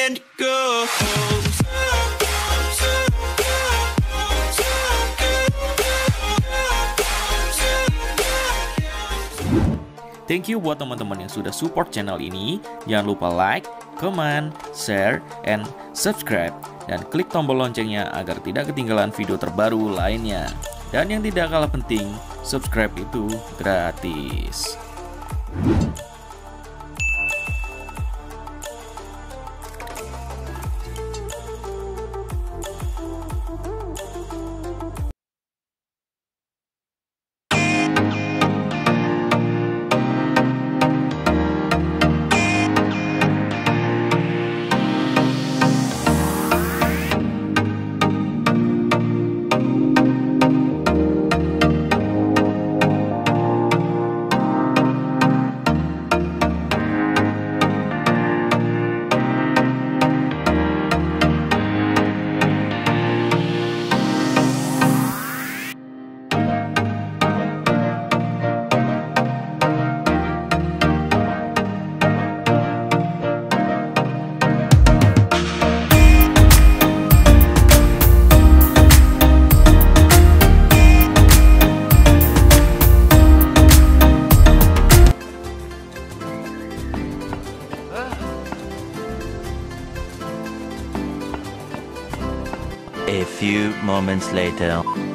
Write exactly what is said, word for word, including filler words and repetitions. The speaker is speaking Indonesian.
and go. Thank you buat teman-teman yang sudah support channel ini. Jangan lupa like, comment, share, and subscribe. Dan klik tombol loncengnya agar tidak ketinggalan video terbaru lainnya. Dan yang tidak kalah penting, subscribe itu gratis. A few moments later.